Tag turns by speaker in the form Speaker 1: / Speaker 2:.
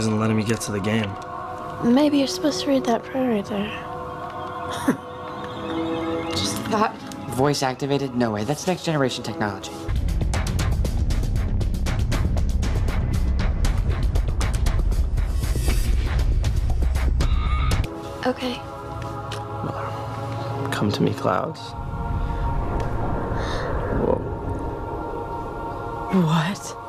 Speaker 1: isn't letting me get to the game.
Speaker 2: Maybe you're supposed to read that prayer right there.
Speaker 3: Just thought. Voice activated? No way. That's next generation technology.
Speaker 2: Okay.
Speaker 1: Come to me, Clouds. Whoa.
Speaker 4: What?